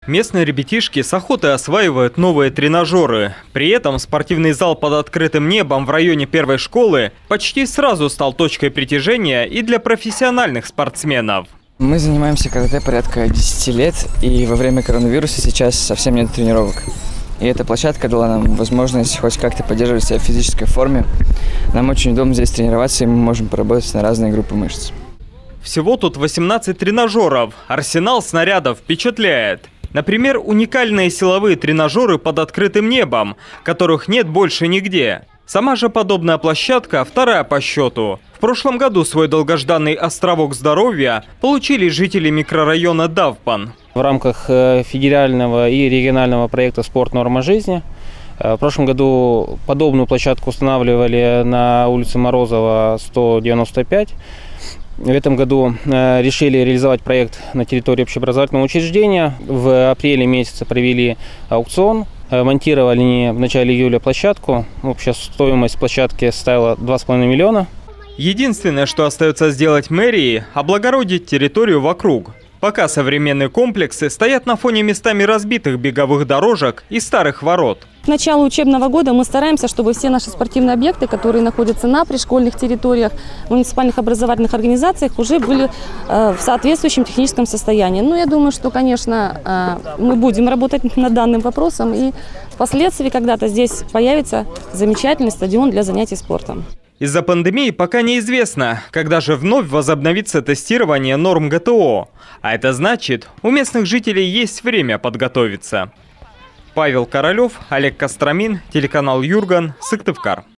Местные ребятишки с охотой осваивают новые тренажеры. При этом спортивный зал под открытым небом в районе первой школы почти сразу стал точкой притяжения и для профессиональных спортсменов. Мы занимаемся карате порядка 10 лет, и во время коронавируса сейчас совсем нет тренировок. И эта площадка дала нам возможность хоть как-то поддерживать себя в физической форме. Нам очень удобно здесь тренироваться, и мы можем поработать на разные группы мышц. Всего тут 18 тренажеров. Арсенал снарядов впечатляет. Например, уникальные силовые тренажеры под открытым небом, которых нет больше нигде. Сама же подобная площадка вторая по счету. В прошлом году свой долгожданный островок здоровья получили жители микрорайона Давпан. В рамках федерального и регионального проекта «Спорт. Норма жизни» в прошлом году подобную площадку устанавливали на улице Морозова, 195. В этом году решили реализовать проект на территории общеобразовательного учреждения. В апреле месяце провели аукцион, монтировали в начале июля площадку. Общая стоимость площадки составила 2,5 миллиона. Единственное, что остается сделать мэрии – облагородить территорию вокруг. Пока современные комплексы стоят на фоне местами разбитых беговых дорожек и старых ворот. К началу учебного года мы стараемся, чтобы все наши спортивные объекты, которые находятся на пришкольных территориях, в муниципальных образовательных организациях, уже были в соответствующем техническом состоянии. Но я думаю, что, конечно, мы будем работать над данным вопросом, и впоследствии когда-то здесь появится замечательный стадион для занятий спортом. Из-за пандемии пока неизвестно, когда же вновь возобновится тестирование норм ГТО. А это значит, у местных жителей есть время подготовиться. Павел Королев, Олег Костромин, телеканал Юрган, Сыктывкар.